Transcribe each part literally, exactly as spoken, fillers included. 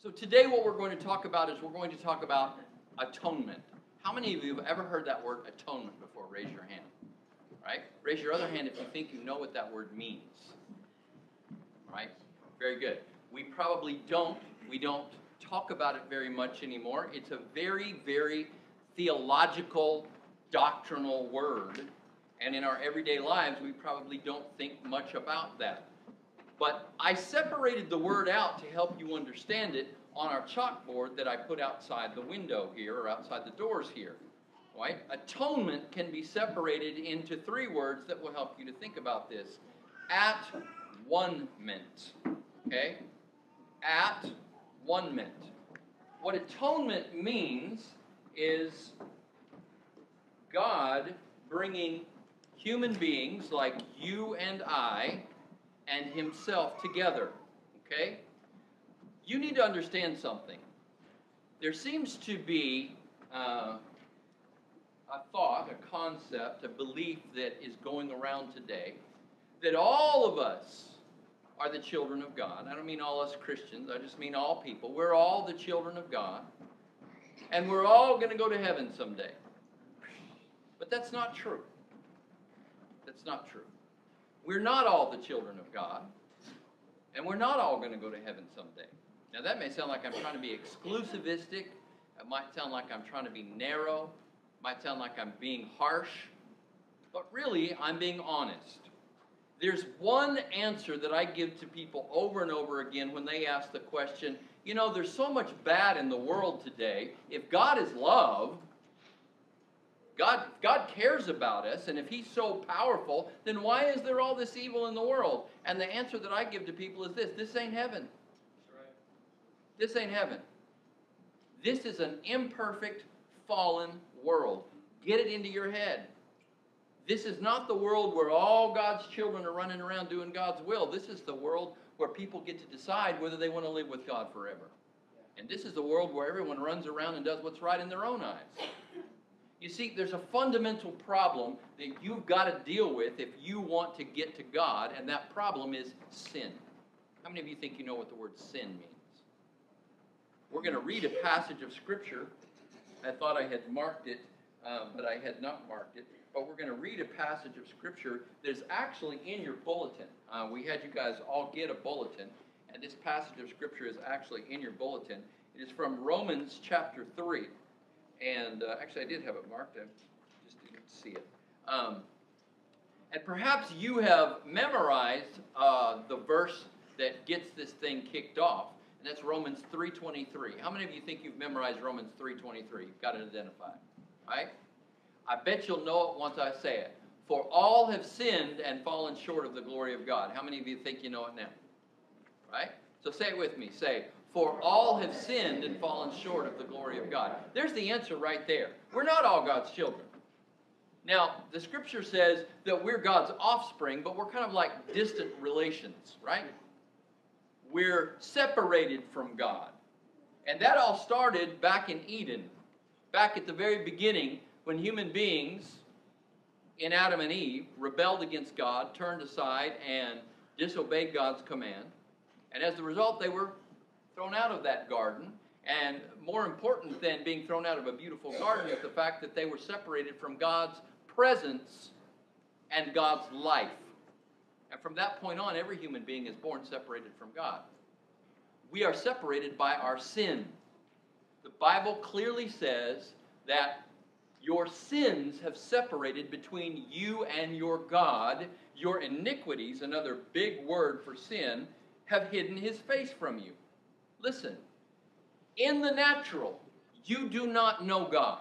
So today what we're going to talk about is we're going to talk about atonement. How many of you have ever heard that word atonement before? Raise your hand. Right? Raise your other hand if you think you know what that word means. Right? Very good. We probably don't. We don't talk about it very much anymore. It's a very, very theological, doctrinal word. And in our everyday lives, we probably don't think much about that. But I separated the word out to help you understand it on our chalkboard that I put outside the window here, or outside the doors here. Right? Atonement can be separated into three words that will help you to think about this. At-one-ment. Okay? At-one-ment. What atonement means is God bringing human beings like you and I and himself together. Okay? You need to understand something. There seems to be uh, a thought, a concept, a belief that is going around today that all of us are the children of God. I don't mean all us Christians. I just mean all people. We're all the children of God. And we're all going to go to heaven someday. But that's not true. That's not true. We're not all the children of God. And we're not all going to go to heaven someday. Now that may sound like I'm trying to be exclusivistic. It might sound like I'm trying to be narrow. It might sound like I'm being harsh. But really, I'm being honest. There's one answer that I give to people over and over again when they ask the question, you know, there's so much bad in the world today. If God is love, God, God cares about us, and if he's so powerful, then why is there all this evil in the world? And the answer that I give to people is this: this ain't heaven. That's right. This ain't heaven. This is an imperfect, fallen world. Get it into your head. This is not the world where all God's children are running around doing God's will. This is the world where people get to decide whether they want to live with God forever. And this is the world where everyone runs around and does what's right in their own eyes. You see, there's a fundamental problem that you've got to deal with if you want to get to God, and that problem is sin. How many of you think you know what the word sin means? We're going to read a passage of Scripture. I thought I had marked it, um, but I had not marked it. But we're going to read a passage of Scripture that is actually in your bulletin. Uh, we had you guys all get a bulletin, and this passage of Scripture is actually in your bulletin. It is from Romans chapter three. And uh, actually, I did have it marked. I just didn't see it. Um, and perhaps you have memorized uh, the verse that gets this thing kicked off, and that's Romans three twenty-three. How many of you think you've memorized Romans three twenty-three? You've got it identified, right? I bet you'll know it once I say it. For all have sinned and fallen short of the glory of God. How many of you think you know it now? Right? So say it with me. Say, for all have sinned and fallen short of the glory of God. There's the answer right there. We're not all God's children. Now, the Scripture says that we're God's offspring, but we're kind of like distant relations, right? We're separated from God. And that all started back in Eden, back at the very beginning, when human beings in Adam and Eve rebelled against God, turned aside, and disobeyed God's command. And as a result, they were thrown out of that garden. And more important than being thrown out of a beautiful garden is the fact that they were separated from God's presence and God's life. And from that point on, every human being is born separated from God. We are separated by our sin. The Bible clearly says that your sins have separated between you and your God. Your iniquities, another big word for sin, have hidden his face from you. Listen, in the natural, you do not know God.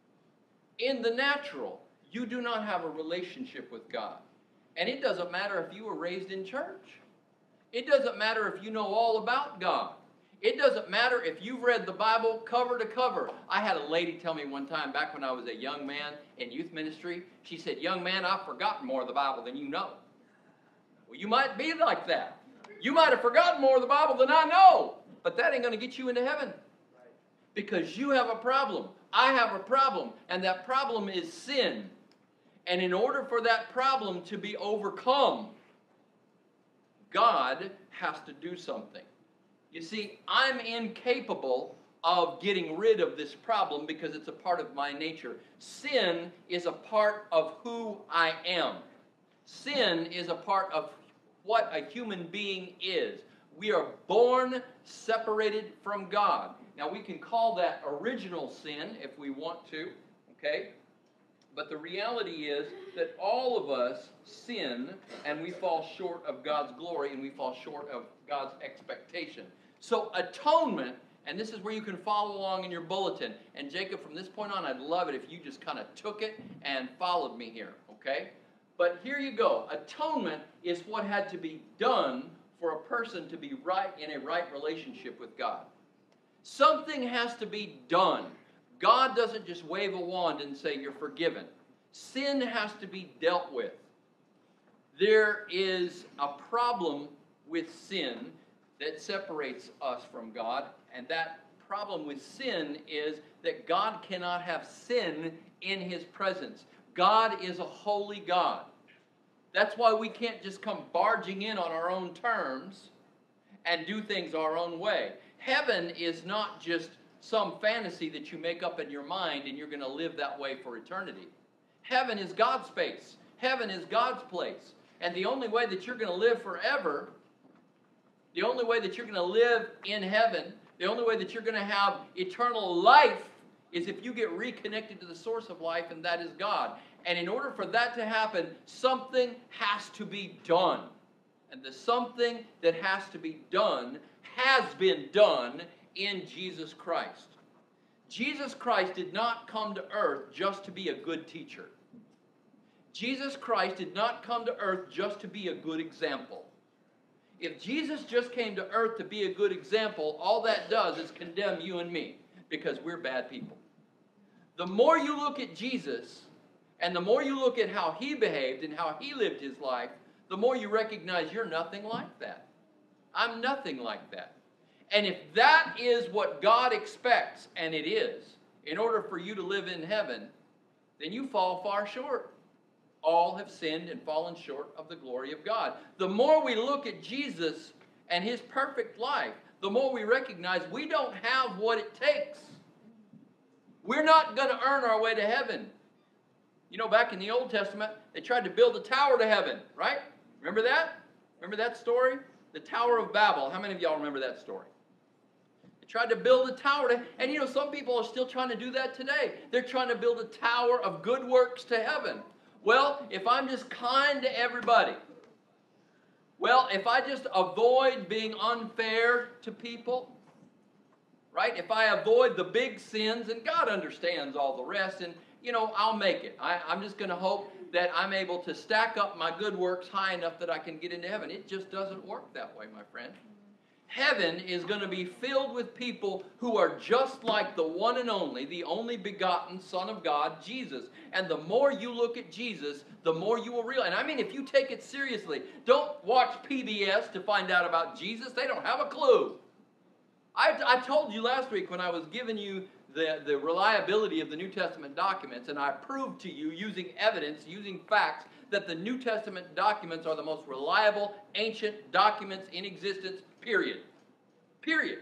In the natural, you do not have a relationship with God. And it doesn't matter if you were raised in church. It doesn't matter if you know all about God. It doesn't matter if you've read the Bible cover to cover. I had a lady tell me one time back when I was a young man in youth ministry, she said, young man, I've forgotten more of the Bible than you know. Well, you might be like that. You might have forgotten more of the Bible than I know, but that ain't going to get you into heaven. Because you have a problem. I have a problem, and that problem is sin. And in order for that problem to be overcome, God has to do something. You see, I'm incapable of getting rid of this problem because it's a part of my nature. Sin is a part of who I am. Sin is a part of what a human being is. We are born separated from God. Now, we can call that original sin if we want to, okay? But the reality is that all of us sin, and we fall short of God's glory, and we fall short of God's expectation. So atonement, and this is where you can follow along in your bulletin. And Jacob, from this point on, I'd love it if you just kind of took it and followed me here, okay? But here you go. Atonement is what had to be done for a person to be right in a right relationship with God. Something has to be done. God doesn't just wave a wand and say you're forgiven. Sin has to be dealt with. There is a problem with sin that separates us from God, and that problem with sin is that God cannot have sin in His presence. God is a holy God. That's why we can't just come barging in on our own terms and do things our own way. Heaven is not just some fantasy that you make up in your mind and you're going to live that way for eternity. Heaven is God's space. Heaven is God's place. And the only way that you're going to live forever, the only way that you're going to live in heaven, the only way that you're going to have eternal life is if you get reconnected to the source of life, and that is God. And in order for that to happen, something has to be done. And the something that has to be done has been done in Jesus Christ. Jesus Christ did not come to earth just to be a good teacher. Jesus Christ did not come to earth just to be a good example. If Jesus just came to earth to be a good example, all that does is condemn you and me because we're bad people. The more you look at Jesus and the more you look at how He behaved and how He lived His life, the more you recognize you're nothing like that. I'm nothing like that. And if that is what God expects, and it is, in order for you to live in heaven, then you fall far short. All have sinned and fallen short of the glory of God. The more we look at Jesus and His perfect life, the more we recognize we don't have what it takes. We're not going to earn our way to heaven. You know, back in the Old Testament, they tried to build a tower to heaven, right? Remember that? Remember that story? The Tower of Babel. How many of y'all remember that story? They tried to build a tower to, and you know, some people are still trying to do that today. They're trying to build a tower of good works to heaven. Well, if I'm just kind to everybody, well, if I just avoid being unfair to people, right? If I avoid the big sins, and God understands all the rest, and, you know, I'll make it. I, I'm just going to hope that I'm able to stack up my good works high enough that I can get into heaven. It just doesn't work that way, my friend. Heaven is going to be filled with people who are just like the one and only, the only begotten Son of God, Jesus. And the more you look at Jesus, the more you will realize. And I mean, if you take it seriously, don't watch P B S to find out about Jesus. They don't have a clue. I, I told you last week when I was giving you the, the reliability of the New Testament documents, and I proved to you using evidence, using facts, that the New Testament documents are the most reliable, ancient documents in existence, period. Period.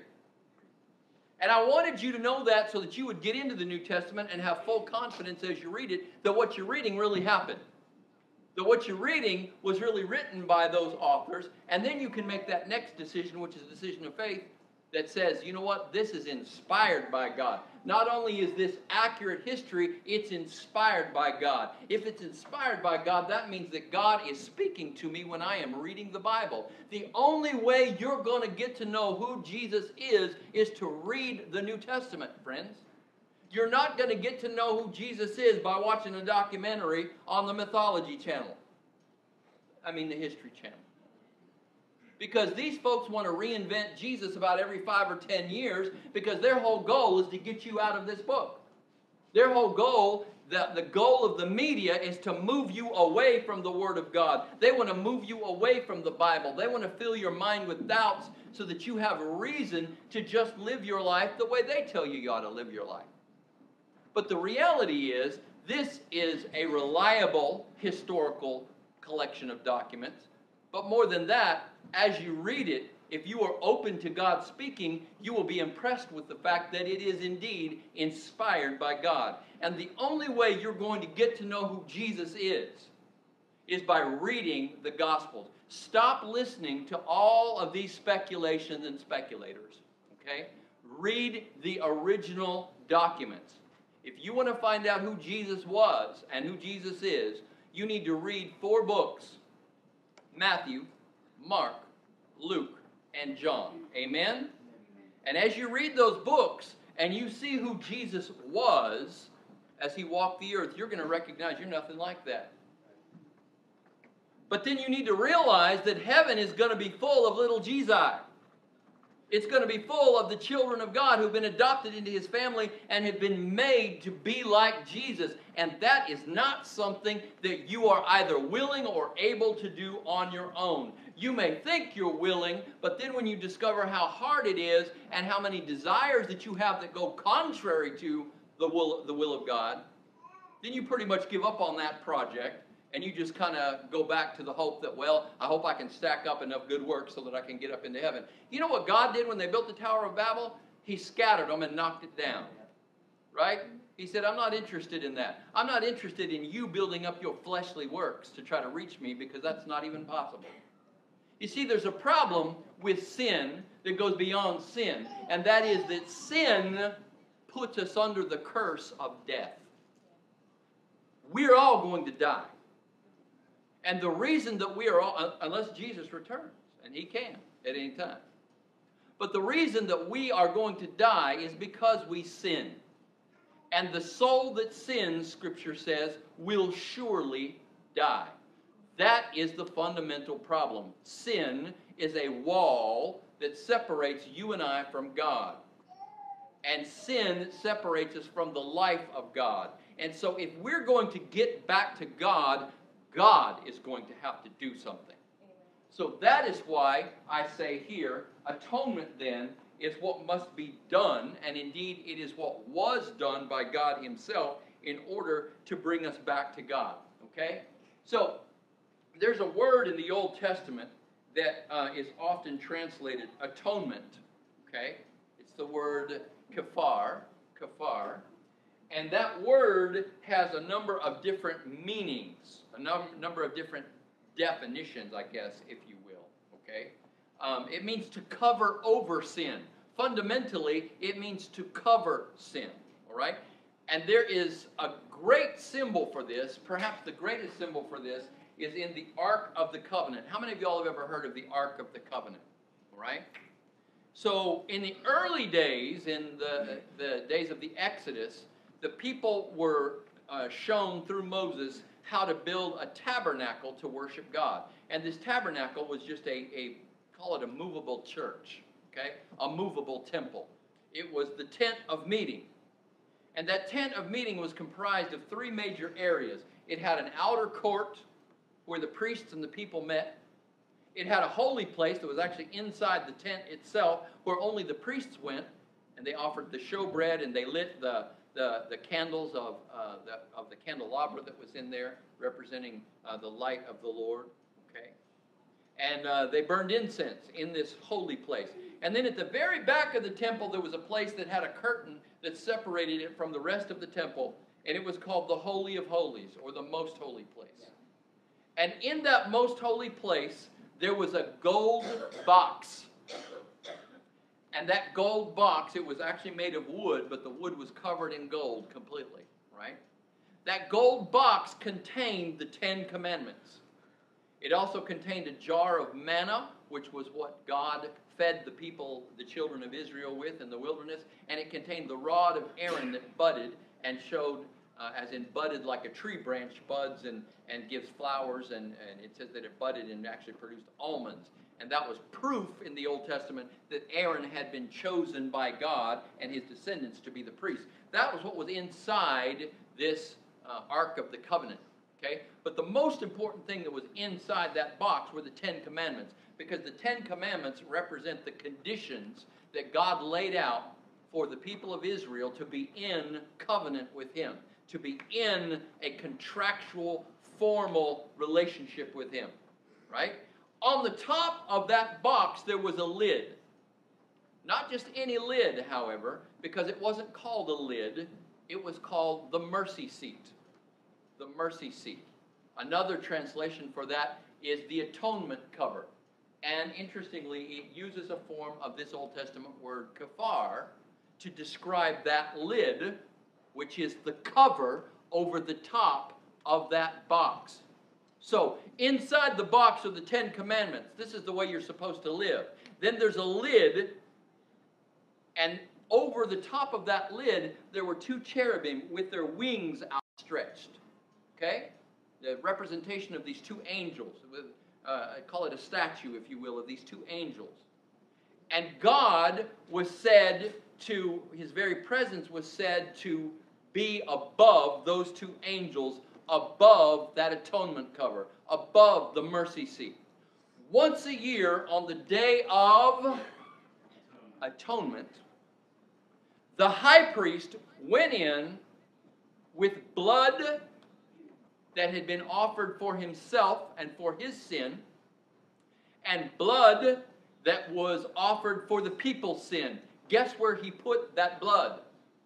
And I wanted you to know that so that you would get into the New Testament and have full confidence as you read it that what you're reading really happened. That what you're reading was really written by those authors, and then you can make that next decision, which is a decision of faith, that says, you know what, this is inspired by God. Not only is this accurate history, it's inspired by God. If it's inspired by God, that means that God is speaking to me when I am reading the Bible. The only way you're going to get to know who Jesus is is to read the New Testament, friends. You're not going to get to know who Jesus is by watching a documentary on the Mythology Channel. I mean the History Channel. Because these folks want to reinvent Jesus about every five or ten years because their whole goal is to get you out of this book. Their whole goal, the, the goal of the media is to move you away from the Word of God. They want to move you away from the Bible. They want to fill your mind with doubts so that you have a reason to just live your life the way they tell you you ought to live your life. But the reality is, this is a reliable historical collection of documents. But more than that, as you read it, if you are open to God speaking, you will be impressed with the fact that it is indeed inspired by God. And the only way you're going to get to know who Jesus is, is by reading the Gospels. Stop listening to all of these speculations and speculators, okay? Read the original documents. If you want to find out who Jesus was and who Jesus is, you need to read four books: Matthew, Mark, Luke, and John. Amen? And as you read those books and you see who Jesus was as he walked the earth, you're going to recognize you're nothing like that. But then you need to realize that heaven is going to be full of little Jesus. It's going to be full of the children of God who've been adopted into his family and have been made to be like Jesus. And that is not something that you are either willing or able to do on your own. You may think you're willing, but then when you discover how hard it is and how many desires that you have that go contrary to the will, the will of God, then you pretty much give up on that project. And you just kind of go back to the hope that, well, I hope I can stack up enough good works so that I can get up into heaven. You know what God did when they built the Tower of Babel? He scattered them and knocked it down. Right? He said, I'm not interested in that. I'm not interested in you building up your fleshly works to try to reach me, because that's not even possible. You see, there's a problem with sin that goes beyond sin, and that is that sin puts us under the curse of death. We're all going to die. And the reason that we are all, unless Jesus returns, and he can at any time. But the reason that we are going to die is because we sin. And the soul that sins, Scripture says, will surely die. That is the fundamental problem. Sin is a wall that separates you and I from God. And sin separates us from the life of God. And so if we're going to get back to God, God is going to have to do something. So that is why I say here, atonement then is what must be done, and indeed it is what was done by God himself in order to bring us back to God. Okay? So there's a word in the Old Testament that uh, is often translated atonement. Okay? It's the word kafar, kafar. And that word has a number of different meanings, a num- number of different definitions, I guess, if you will, okay? Um, it means to cover over sin. Fundamentally, it means to cover sin, all right? And there is a great symbol for this, perhaps the greatest symbol for this, is in the Ark of the Covenant. How many of y'all have ever heard of the Ark of the Covenant, all right? So in the early days, in the, the days of the Exodus, the people were uh, shown through Moses how to build a tabernacle to worship God. And this tabernacle was just a, a call it a movable church, okay? A movable temple. It was the tent of meeting. And that tent of meeting was comprised of three major areas. It had an outer court where the priests and the people met. It had a holy place that was actually inside the tent itself, where only the priests went, and they offered the showbread and they lit the The, the candles of, uh, the, of the candelabra that was in there, representing uh, the light of the Lord, okay? And uh, they burned incense in this holy place. And then at the very back of the temple, there was a place that had a curtain that separated it from the rest of the temple, and it was called the Holy of Holies, or the Most Holy Place. And in that Most Holy Place, there was a gold box. And that gold box, it was actually made of wood, but the wood was covered in gold completely, right? That gold box contained the Ten Commandments. It also contained a jar of manna, which was what God fed the people, the children of Israel, with in the wilderness. And it contained the rod of Aaron that budded and showed, uh, as in budded like a tree branch buds and, and gives flowers. And, and it says that it budded and actually produced almonds. And that was proof in the Old Testament that Aaron had been chosen by God and his descendants to be the priests. That was what was inside this uh, Ark of the Covenant. Okay? But the most important thing that was inside that box were the Ten Commandments, because the Ten Commandments represent the conditions that God laid out for the people of Israel to be in covenant with him, to be in a contractual, formal relationship with him. Right? On the top of that box, there was a lid. Not just any lid, however, because it wasn't called a lid. It was called the mercy seat. The mercy seat. Another translation for that is the atonement cover. And interestingly, it uses a form of this Old Testament word kafar to describe that lid, which is the cover over the top of that box. So, inside the box are the Ten Commandments. This is the way you're supposed to live. Then there's a lid, and over the top of that lid, there were two cherubim with their wings outstretched. Okay? The representation of these two angels. Uh, I call it a statue, if you will, of these two angels. And God was said to, his very presence was said to be above those two angels, above that atonement cover, above the mercy seat. Once a year, on the day of atonement, the high priest went in with blood that had been offered for himself and for his sin, and blood that was offered for the people's sin. Guess where he put that blood?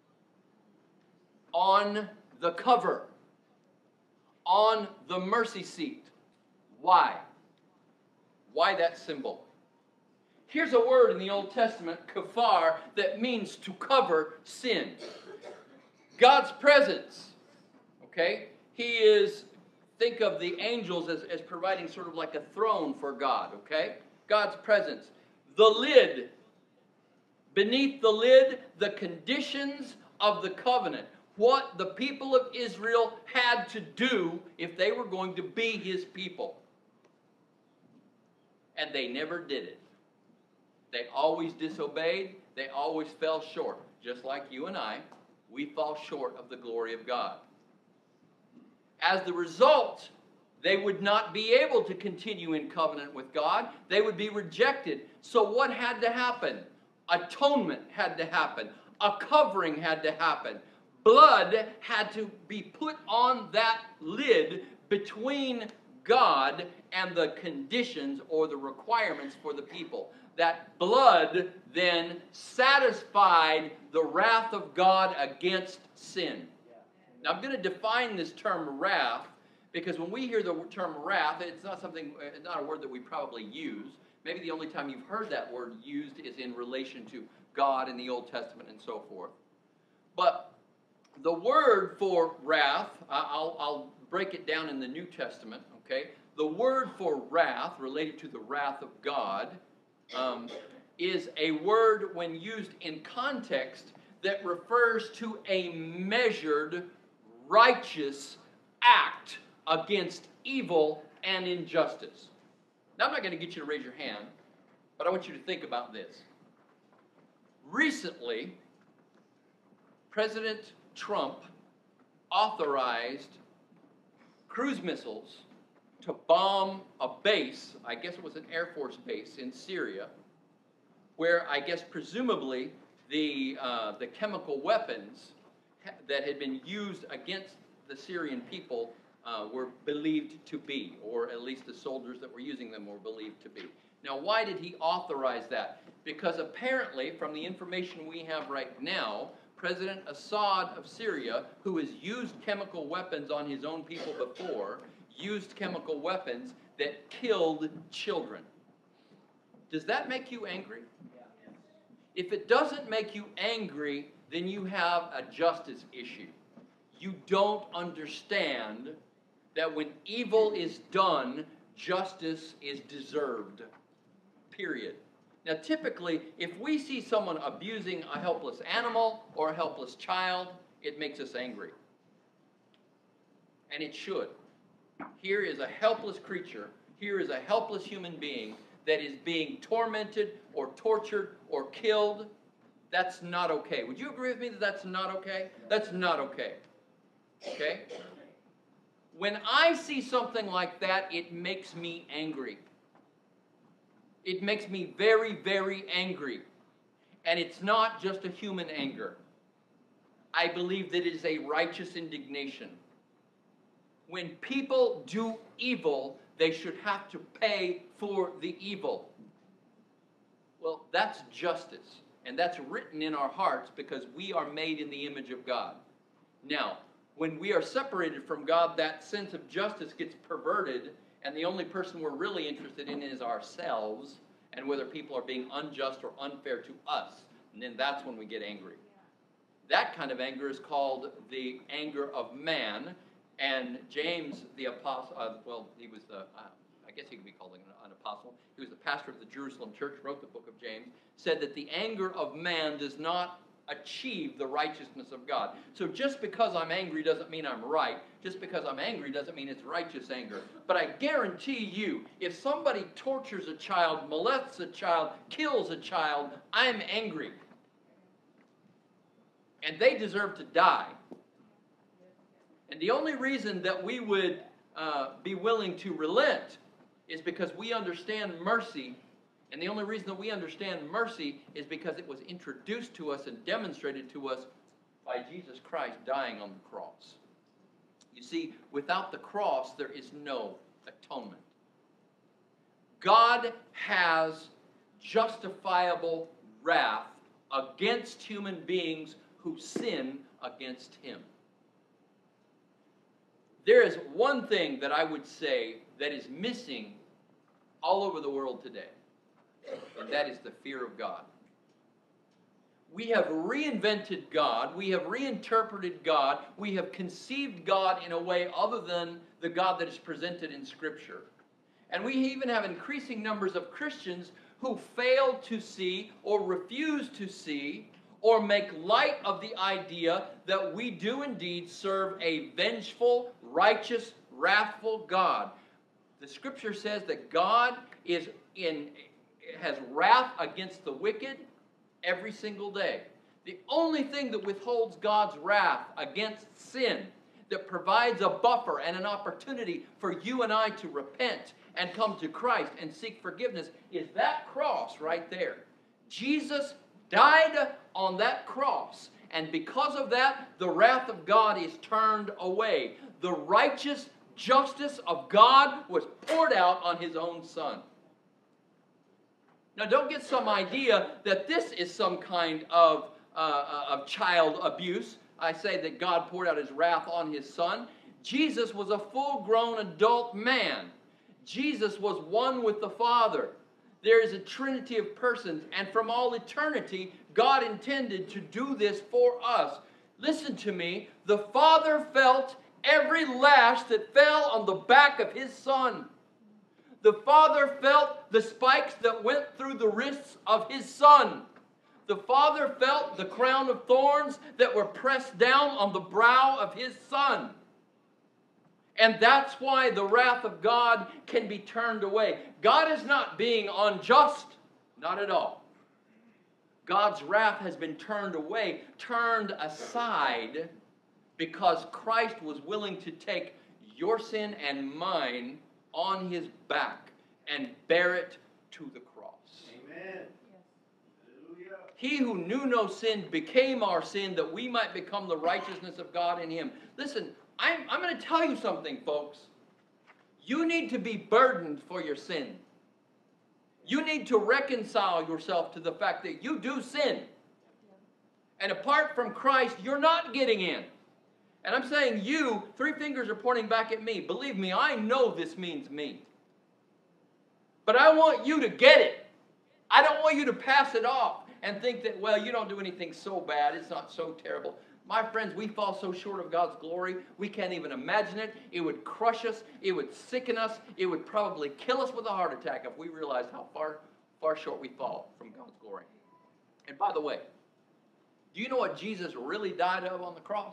On the cover. On the mercy seat. Why? Why that symbol? Here's a word in the Old Testament, kafar, that means to cover sin. God's presence. Okay? He is, think of the angels as, as providing sort of like a throne for God, okay? God's presence. The lid. Beneath the lid, the conditions of the covenant. What the people of Israel had to do if they were going to be his people. And they never did it. They always disobeyed. They always fell short. Just like you and I, we fall short of the glory of God. As the result, they would not be able to continue in covenant with God. They would be rejected. So what had to happen? Atonement had to happen. A covering had to happen. Blood had to be put on that lid between God and the conditions or the requirements for the people. That blood then satisfied the wrath of God against sin. Now, I'm going to define this term wrath, because when we hear the term wrath, it's not something, it's not a word that we probably use. Maybe the only time you've heard that word used is in relation to God in the Old Testament and so forth. But the word for wrath, I'll, I'll break it down in the New Testament, okay? The word for wrath, related to the wrath of God, um, is a word when used in context that refers to a measured, righteous act against evil and injustice. Now, I'm not going to get you to raise your hand, but I want you to think about this. Recently, President Trump authorized cruise missiles to bomb a base, I guess it was an Air Force base in Syria, where I guess presumably the, uh, the chemical weapons that had been used against the Syrian people uh, were believed to be, or at least the soldiers that were using them were believed to be. Now, why did he authorize that? Because apparently, from the information we have right now, President Assad of Syria, who has used chemical weapons on his own people before, used chemical weapons that killed children. Does that make you angry? If it doesn't make you angry, then you have a justice issue. You don't understand that when evil is done, justice is deserved. Period. Now, typically, if we see someone abusing a helpless animal or a helpless child, it makes us angry. And it should. Here is a helpless creature. Here is a helpless human being that is being tormented or tortured or killed. That's not okay. Would you agree with me that that's not okay? That's not okay. Okay? When I see something like that, it makes me angry. It makes me very, very angry. And it's not just a human anger. I believe that it is a righteous indignation. When people do evil, they should have to pay for the evil. Well, that's justice. And that's written in our hearts because we are made in the image of God. Now, when we are separated from God, that sense of justice gets perverted, and the only person we're really interested in is ourselves and whether people are being unjust or unfair to us. And then that's when we get angry. That kind of anger is called the anger of man. And James, the apostle, uh, well, he was the, uh, I guess he could be called an, an apostle. He was the pastor of the Jerusalem church, wrote the book of James, said that the anger of man does not achieve the righteousness of God. So just because I'm angry doesn't mean I'm right. Just because I'm angry doesn't mean it's righteous anger. But I guarantee you, if somebody tortures a child, molests a child, kills a child, I'm angry. And they deserve to die. And the only reason that we would uh, be willing to relent is because we understand mercy. And the only reason that we understand mercy is because it was introduced to us and demonstrated to us by Jesus Christ dying on the cross. You see, without the cross, there is no atonement. God has justifiable wrath against human beings who sin against him. There is one thing that I would say that is missing all over the world today. And that is the fear of God. We have reinvented God. We have reinterpreted God. We have conceived God in a way other than the God that is presented in Scripture. And we even have increasing numbers of Christians who fail to see or refuse to see or make light of the idea that we do indeed serve a vengeful, righteous, wrathful God. The Scripture says that God is in... has wrath against the wicked every single day. The only thing that withholds God's wrath against sin, that provides a buffer and an opportunity for you and I to repent and come to Christ and seek forgiveness, is that cross right there. Jesus died on that cross, and because of that, the wrath of God is turned away. The righteous justice of God was poured out on his own Son. Now, don't get some idea that this is some kind of, uh, of child abuse. I say that God poured out his wrath on his Son. Jesus was a full-grown adult man. Jesus was one with the Father. There is a trinity of persons, and from all eternity, God intended to do this for us. Listen to me. The Father felt every lash that fell on the back of his Son. The Father felt the spikes that went through the wrists of his Son. The Father felt the crown of thorns that were pressed down on the brow of his Son. And that's why the wrath of God can be turned away. God is not being unjust. Not at all. God's wrath has been turned away, turned aside, because Christ was willing to take your sin and mine on his back and bear it to the cross. Amen. He who knew no sin became our sin that we might become the righteousness of God in him. Listen, I'm, I'm going to tell you something, folks. You need to be burdened for your sin. You need to reconcile yourself to the fact that you do sin. And apart from Christ, you're not getting in. And I'm saying you, three fingers are pointing back at me. Believe me, I know this means me. But I want you to get it. I don't want you to pass it off and think that, well, you don't do anything so bad. It's not so terrible. My friends, we fall so short of God's glory, we can't even imagine it. It would crush us. It would sicken us. It would probably kill us with a heart attack if we realized how far, far short we fall from God's glory. And by the way, do you know what Jesus really died of on the cross?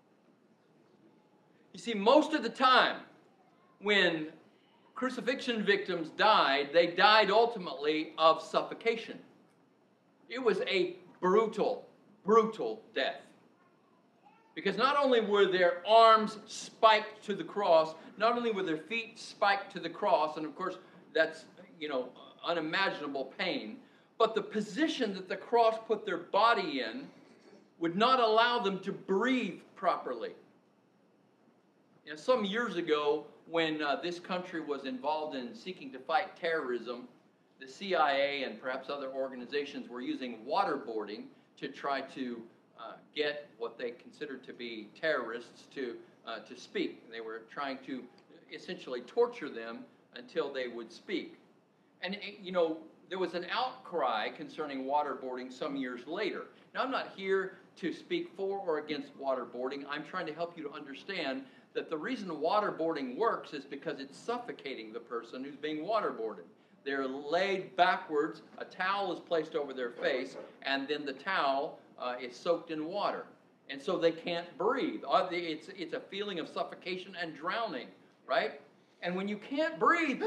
You see, most of the time when crucifixion victims died, they died ultimately of suffocation. It was a brutal, brutal death. Because not only were their arms spiked to the cross, not only were their feet spiked to the cross, and of course that's, you know, unimaginable pain, but the position that the cross put their body in would not allow them to breathe properly. You know, some years ago, when uh, this country was involved in seeking to fight terrorism, the C I A and perhaps other organizations were using waterboarding to try to uh, get what they considered to be terrorists to, uh, to speak. And they were trying to essentially torture them until they would speak. And, you know, there was an outcry concerning waterboarding some years later. Now, I'm not here to speak for or against waterboarding. I'm trying to help you to understand that the reason waterboarding works is because it's suffocating the person who's being waterboarded. They're laid backwards, a towel is placed over their face, and then the towel uh, is soaked in water. And so they can't breathe. It's, it's a feeling of suffocation and drowning, right? And when you can't breathe,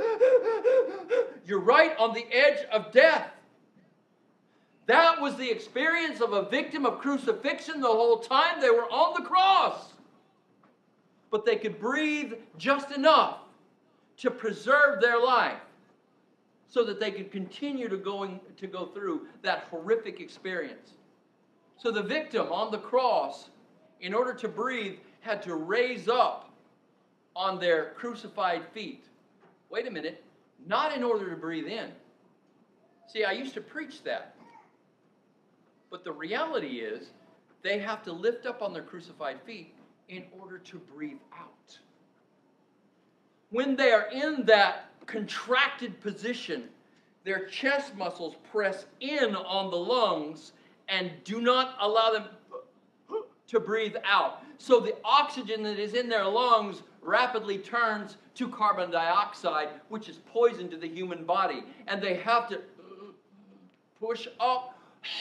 you're right on the edge of death. That was the experience of a victim of crucifixion the whole time they were on the cross. But they could breathe just enough to preserve their life so that they could continue to, going, to go through that horrific experience. So the victim on the cross, in order to breathe, had to raise up on their crucified feet. Wait a minute, not in order to breathe in. See, I used to preach that. But the reality is, they have to lift up on their crucified feet in order to breathe out. When they are in that contracted position, their chest muscles press in on the lungs and do not allow them to breathe out. So the oxygen that is in their lungs rapidly turns to carbon dioxide, which is poison to the human body. And they have to push up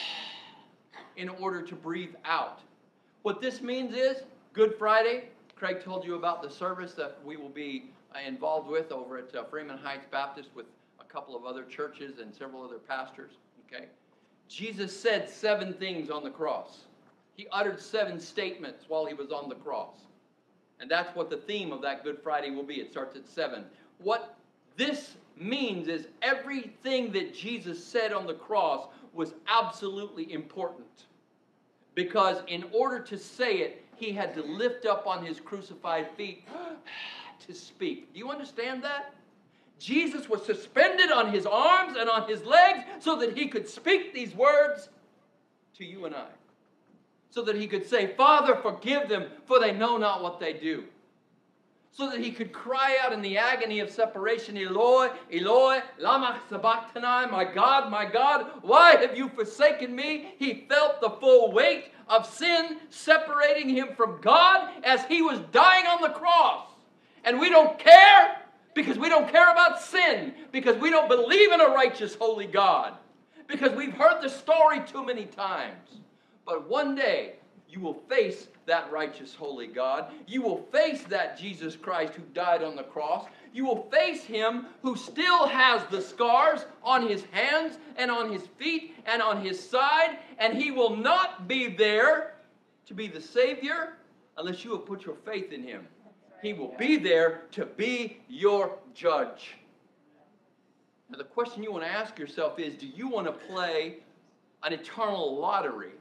in order to breathe out. What this means is, Good Friday, Craig told you about the service that we will be involved with over at uh, Freeman Heights Baptist with a couple of other churches and several other pastors. Okay, Jesus said seven things on the cross. He uttered seven statements while he was on the cross. And that's what the theme of that Good Friday will be. It starts at seven. What this means is everything that Jesus said on the cross was absolutely important. Because in order to say it, he had to lift up on his crucified feet to speak. Do you understand that? Jesus was suspended on his arms and on his legs so that he could speak these words to you and I. So that he could say, Father, forgive them, for they know not what they do. So that he could cry out in the agony of separation, Eloi, Eloi, lama sabachthani, my God, my God, why have you forsaken me? He felt the full weight of sin separating him from God as he was dying on the cross. And we don't care because we don't care about sin, because we don't believe in a righteous, holy God, because we've heard the story too many times. But one day, you will face that righteous, holy God. You will face that Jesus Christ who died on the cross. You will face him who still has the scars on his hands and on his feet and on his side. And he will not be there to be the Savior unless you have put your faith in him. He will be there to be your judge. Now the question you want to ask yourself is, do you want to play an eternal lottery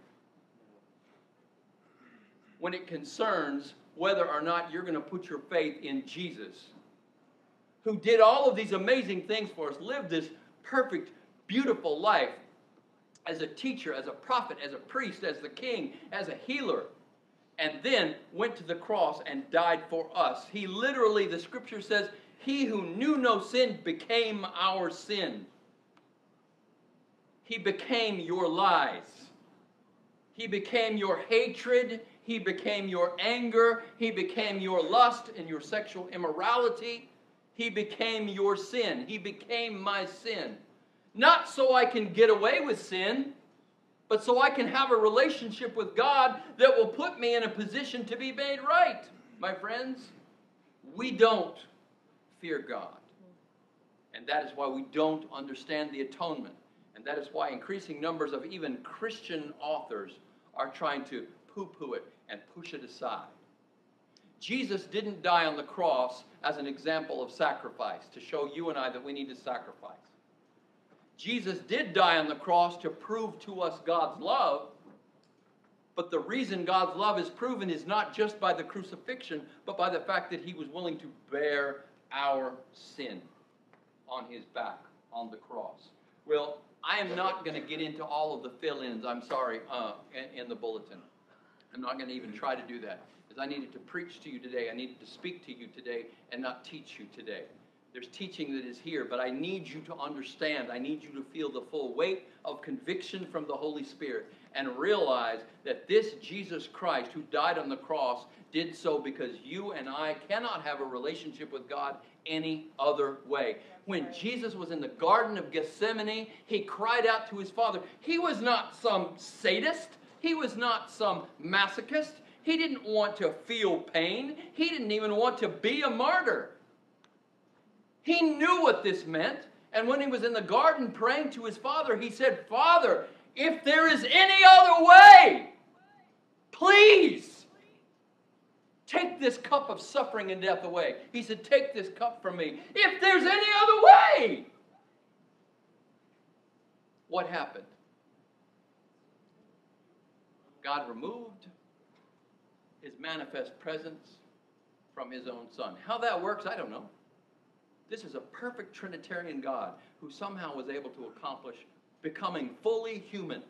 when it concerns whether or not you're going to put your faith in Jesus, who did all of these amazing things for us, lived this perfect, beautiful life as a teacher, as a prophet, as a priest, as the king, as a healer, and then went to the cross and died for us. He literally, the scripture says, he who knew no sin became our sin. He became your lies. He became your hatred. He became your anger. He became your lust and your sexual immorality. He became your sin. He became my sin. Not so I can get away with sin, but so I can have a relationship with God that will put me in a position to be made right. My friends, we don't fear God. And that is why we don't understand the atonement. And that is why increasing numbers of even Christian authors are trying to poo-poo it and push it aside. Jesus didn't die on the cross as an example of sacrifice, to show you and I that we need to sacrifice. Jesus did die on the cross to prove to us God's love, But the reason God's love is proven is not just by the crucifixion, but by the fact that he was willing to bear our sin on his back on the cross. Well, I am not going to get into all of the fill-ins, I'm sorry, uh, in, in the bulletin. I'm not going to even try to do that, because I needed to preach to you today. I needed to speak to you today and not teach you today. There's teaching that is here, but I need you to understand. I need you to feel the full weight of conviction from the Holy Spirit and realize that this Jesus Christ who died on the cross did so because you and I cannot have a relationship with God any other way. When Jesus was in the Garden of Gethsemane, he cried out to his Father. He was not some sadist. He was not some masochist. He didn't want to feel pain. He didn't even want to be a martyr. He knew what this meant. And when he was in the garden praying to his Father, he said, Father, if there is any other way, please take this cup of suffering and death away. He said, take this cup from me. If there's any other way. What happened? God removed his manifest presence from his own Son. How that works, I don't know. This is a perfect Trinitarian God who somehow was able to accomplish becoming fully human.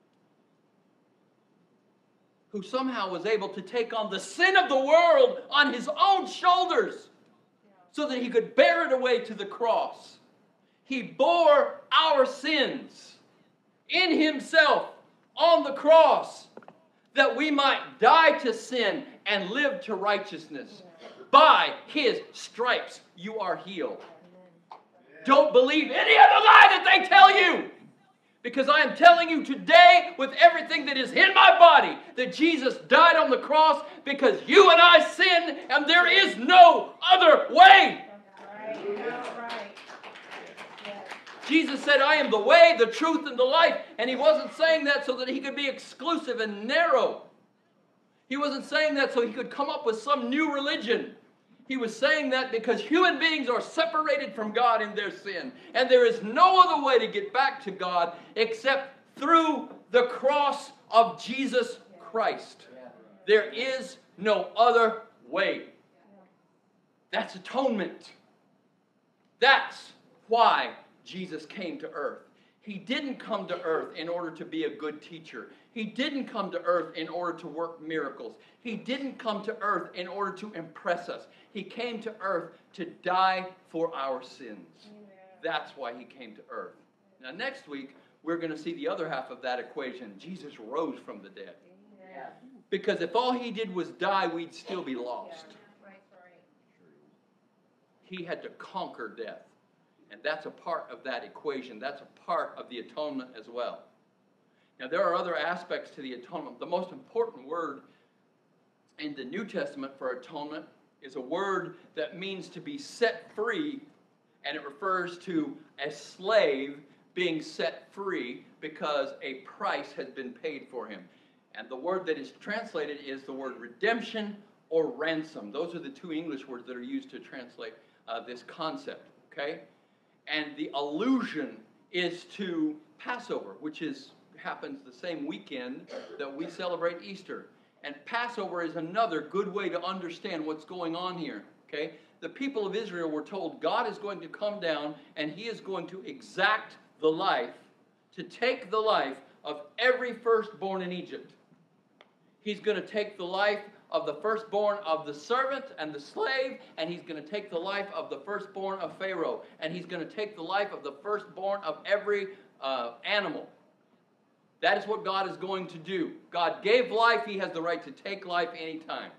Who somehow was able to take on the sin of the world on his own shoulders so that he could bear it away to the cross. He bore our sins in himself on the cross that we might die to sin and live to righteousness. By his stripes you are healed. Don't believe any other lie that they tell you. Because I am telling you today with everything that is in my body that Jesus died on the cross because you and I sinned and there is no other way. Jesus said, I am the way, the truth, and the life. And he wasn't saying that so that he could be exclusive and narrow. He wasn't saying that so he could come up with some new religion. He was saying that because human beings are separated from God in their sin. And there is no other way to get back to God except through the cross of Jesus Christ. There is no other way. That's atonement. That's why Jesus came to earth. He didn't come to earth in order to be a good teacher. He didn't come to earth in order to work miracles. He didn't come to earth in order to impress us. He came to earth to die for our sins. Amen. That's why he came to earth. Now next week, we're going to see the other half of that equation. Jesus rose from the dead. Amen. Because if all he did was die, we'd still be lost. Yeah. Right, right. He had to conquer death. And that's a part of that equation. That's a part of the atonement as well. Now, there are other aspects to the atonement. The most important word in the New Testament for atonement is a word that means to be set free, and it refers to a slave being set free because a price has been paid for him. And the word that is translated is the word redemption or ransom. Those are the two English words that are used to translate uh, this concept, okay? And the allusion is to Passover, which is happens the same weekend that we celebrate Easter. And Passover is another good way to understand what's going on here, okay? The people of Israel were told God is going to come down and he is going to exact the life, to take the life of every firstborn in Egypt. He's going to take the life of the firstborn of the servant and the slave, and he's going to take the life of the firstborn of Pharaoh, and he's going to take the life of the firstborn of every uh, animal. That is what God is going to do. God gave life. He has the right to take life anytime.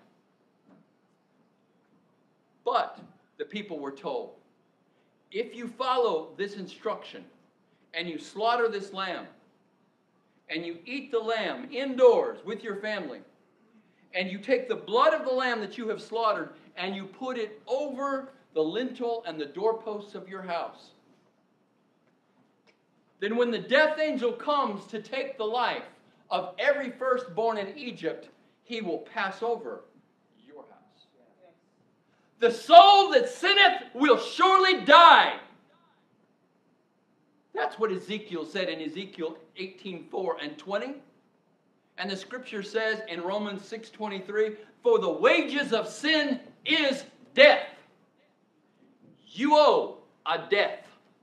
But the people were told, if you follow this instruction and you slaughter this lamb and you eat the lamb indoors with your family and you take the blood of the lamb that you have slaughtered and you put it over the lintel and the doorposts of your house, then when the death angel comes to take the life of every firstborn in Egypt, he will pass over your house. The soul that sinneth will surely die. That's what Ezekiel said in Ezekiel eighteen, four and twenty. And the scripture says in Romans six twenty-three, for the wages of sin is death. You owe a death.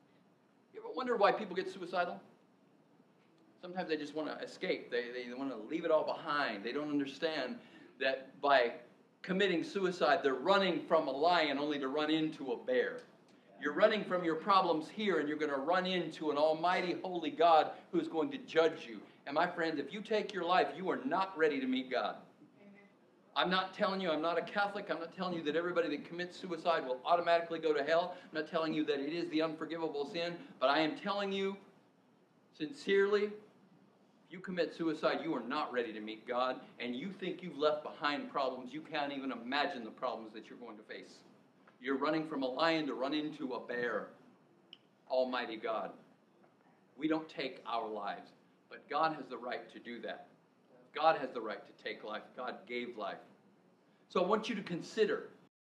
You ever wonder why people get suicidal? Sometimes they just want to escape. They, they want to leave it all behind. They don't understand that by committing suicide, they're running from a lion only to run into a bear. You're running from your problems here, and you're going to run into an almighty, holy God who's going to judge you. And my friend, if you take your life, you are not ready to meet God. Amen. I'm not telling you, I'm not a Catholic. I'm not telling you that everybody that commits suicide will automatically go to hell. I'm not telling you that it is the unforgivable sin. But I am telling you, sincerely, if you commit suicide, you are not ready to meet God. And you think you've left behind problems. You can't even imagine the problems that you're going to face. You're running from a lion to run into a bear. Almighty God. We don't take our lives, but God has the right to do that. God has the right to take life. God gave life. So I want you to consider,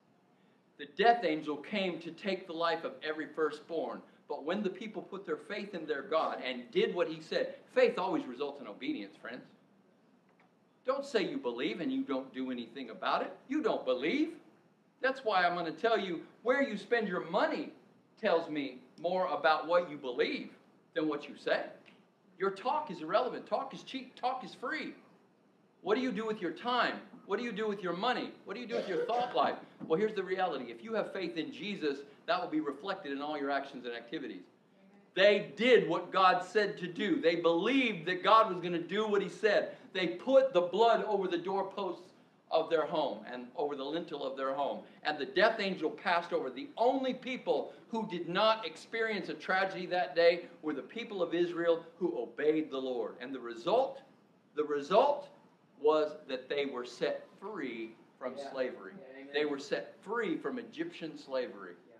the death angel came to take the life of every firstborn. But when the people put their faith in their God and did what he said, faith always results in obedience, friends. Don't say you believe and you don't do anything about it. You don't believe. That's why I'm going to tell you, where you spend your money tells me more about what you believe than what you say. Your talk is irrelevant. Talk is cheap. Talk is free. What do you do with your time? What do you do with your money? What do you do with your thought life? Well, here's the reality. If you have faith in Jesus, that will be reflected in all your actions and activities. They did what God said to do. They believed that God was going to do what he said. They put the blood over the doorposts of their home and over the lintel of their home. And the death angel passed over. The only people who did not experience a tragedy that day were the people of Israel who obeyed the Lord. And the result, the result was that they were set free from yeah. slavery. Yeah, they were set free from Egyptian slavery. Yeah.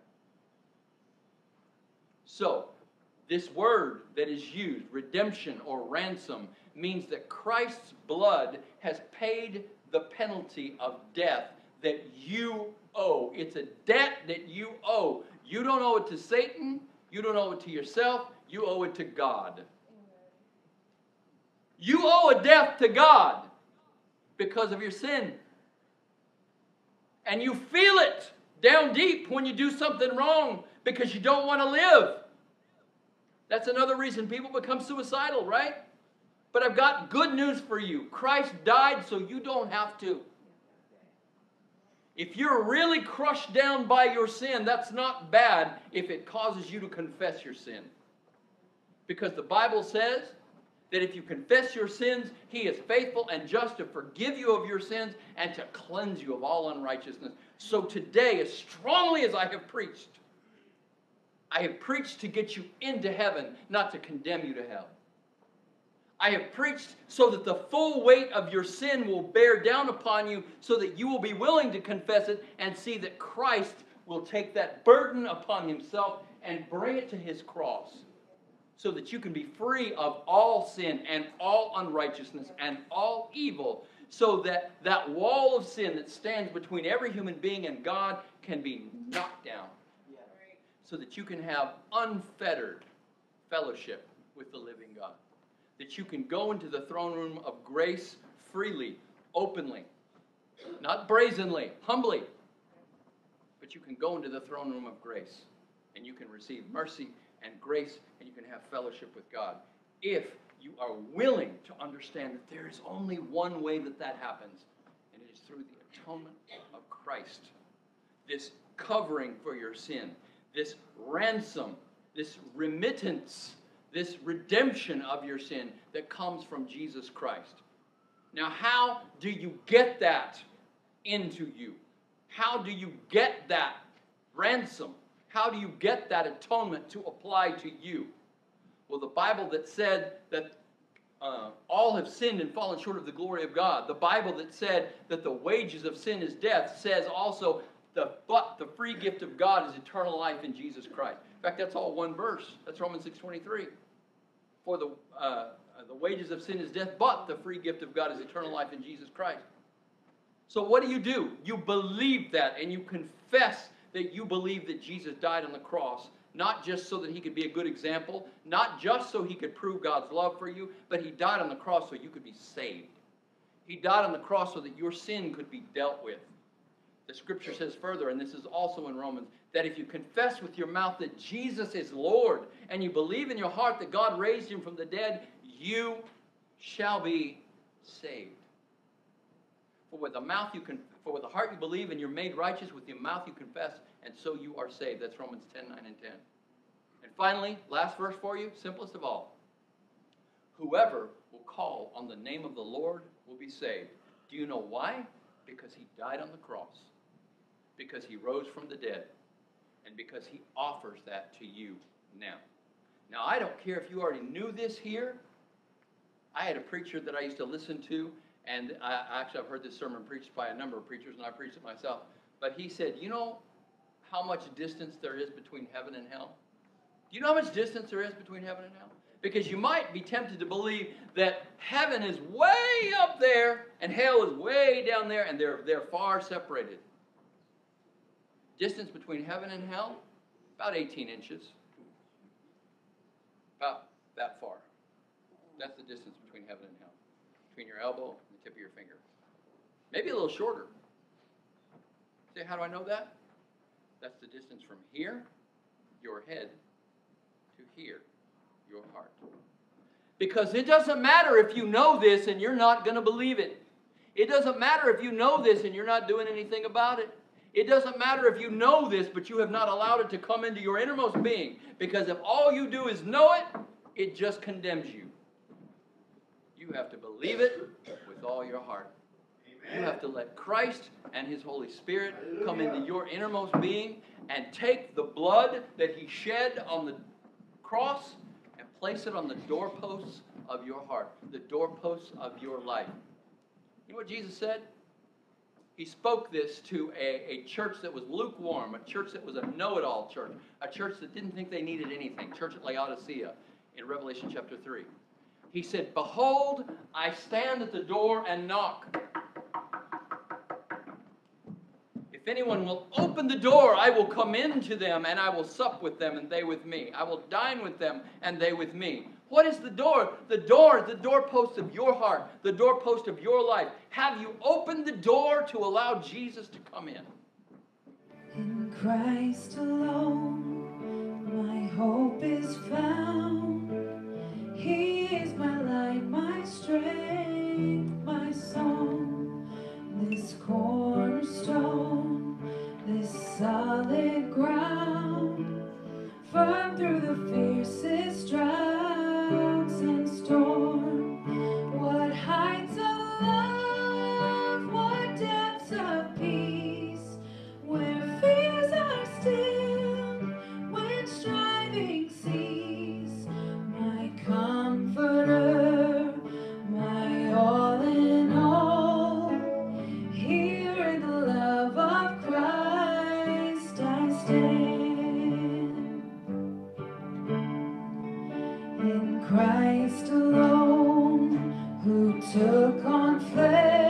So, this word that is used, redemption or ransom, means that Christ's blood has paid the penalty of death that you owe. It's a debt that you owe. You don't owe it to Satan. You don't owe it to yourself. You owe it to God. You owe a debt to God because of your sin. And you feel it down deep when you do something wrong because you don't want to live. That's another reason people become suicidal, right? But I've got good news for you. Christ died so you don't have to. If you're really crushed down by your sin, that's not bad if it causes you to confess your sin. Because the Bible says that if you confess your sins, he is faithful and just to forgive you of your sins and to cleanse you of all unrighteousness. So today, as strongly as I have preached, I have preached to get you into heaven, not to condemn you to hell. I have preached so that the full weight of your sin will bear down upon you so that you will be willing to confess it and see that Christ will take that burden upon himself and bring it to his cross so that you can be free of all sin and all unrighteousness and all evil so that that wall of sin that stands between every human being and God can be knocked down so that you can have unfettered fellowship with the living God. That you can go into the throne room of grace freely, openly, not brazenly, humbly, but you can go into the throne room of grace and you can receive mercy and grace and you can have fellowship with God. If you are willing to understand that there is only one way that that happens, and it is through the atonement of Christ. This covering for your sin, this ransom, this remittance, this redemption of your sin that comes from Jesus Christ. Now, how do you get that into you? How do you get that ransom? How do you get that atonement to apply to you? Well, the Bible that said that uh, all have sinned and fallen short of the glory of God, the Bible that said that the wages of sin is death, says also the but the free gift of God is eternal life in Jesus Christ. In fact, that's all one verse. That's Romans six twenty-three. For the uh, the wages of sin is death, but the free gift of God is eternal life in Jesus Christ. So what do you do? You believe that and you confess that you believe that Jesus died on the cross, not just so that he could be a good example, not just so he could prove God's love for you, but he died on the cross so you could be saved. He died on the cross so that your sin could be dealt with. The scripture says further, and this is also in Romans, that if you confess with your mouth that Jesus is Lord, and you believe in your heart that God raised him from the dead, you shall be saved. For with the mouth you can, for with the heart you believe, and you're made righteous. With your mouth you confess, and so you are saved. That's Romans ten, nine, and ten. And finally, last verse for you, simplest of all. Whoever will call on the name of the Lord will be saved. Do you know why? Because he died on the cross. Because he rose from the dead. And because he offers that to you now. Now, I don't care if you already knew this here. I had a preacher that I used to listen to, and I, actually I've heard this sermon preached by a number of preachers, and I preached it myself. But he said, you know how much distance there is between heaven and hell? Do you know how much distance there is between heaven and hell? Because you might be tempted to believe that heaven is way up there and hell is way down there, and they're, they're far separated. Distance between heaven and hell, about eighteen inches. About that far. That's the distance between heaven and hell. Between your elbow and the tip of your finger. Maybe a little shorter. Say, how do I know that? That's the distance from here, your head, to here, your heart. Because it doesn't matter if you know this and you're not going to believe it. It doesn't matter if you know this and you're not doing anything about it. It doesn't matter if you know this, but you have not allowed it to come into your innermost being. Because if all you do is know it, it just condemns you. You have to believe it with all your heart. Amen. You have to let Christ and his Holy Spirit Hallelujah. Come into your innermost being and take the blood that he shed on the cross and place it on the doorposts of your heart, the doorposts of your life. You know what Jesus said? He spoke this to a, a church that was lukewarm, a church that was a know-it-all church, a church that didn't think they needed anything, church at Laodicea in Revelation chapter three. He said, behold, I stand at the door and knock. If anyone will open the door, I will come into them, and I will sup with them, and they with me. I will dine with them, and they with me. What is the door? The door is the doorpost of your heart, the doorpost of your life. Have you opened the door to allow Jesus to come in? In Christ alone, my hope is found. He is my light, my strength, my song. This cornerstone, this solid ground, firm through the fiercest droughts and storm. What heights of love, what depths of peace, where fears are still, when striving cease. My comforter, my all in all, here in the love of Christ I stand. In Christ alone, who took on flesh,